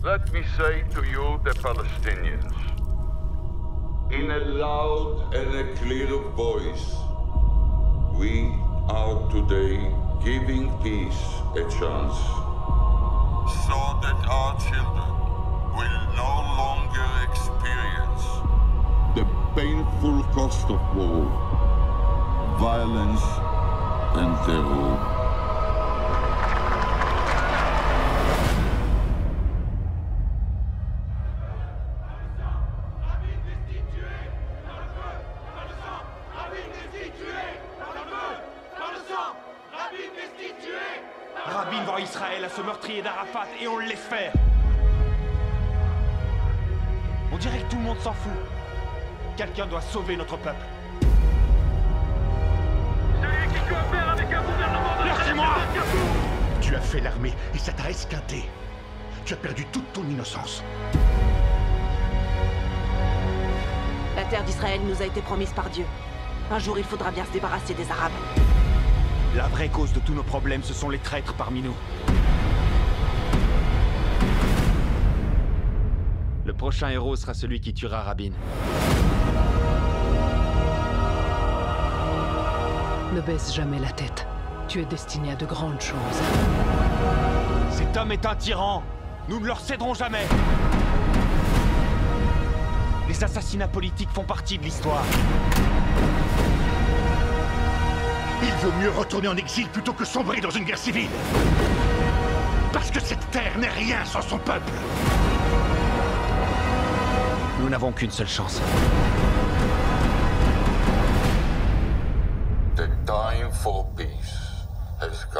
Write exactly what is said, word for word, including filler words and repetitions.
Let me say to you, the Palestinians, in a loud and a clear voice, we are today giving peace a chance, so that our children will no longer experience the painful cost of war, violence and terror. Rabin vend Israël à ce meurtrier d'Arafat et on le laisse faire. On dirait que tout le monde s'en fout. Quelqu'un doit sauver notre peuple. Celui qui coopère avec un gouvernement de Lâchez-moi! Tu as fait l'armée et ça t'a esquinté. Tu as perdu toute ton innocence. La terre d'Israël nous a été promise par Dieu. Un jour, il faudra bien se débarrasser des Arabes. La vraie cause de tous nos problèmes, ce sont les traîtres parmi nous. Le prochain héros sera celui qui tuera Rabin. Ne baisse jamais la tête. Tu es destiné à de grandes choses. Cet homme est un tyran. Nous ne leur céderons jamais. Les assassinats politiques font partie de l'histoire. Il vaut mieux retourner en exil plutôt que sombrer dans une guerre civile. Parce que cette terre n'est rien sans son peuple. Nous n'avons qu'une seule chance. The time for peace has come.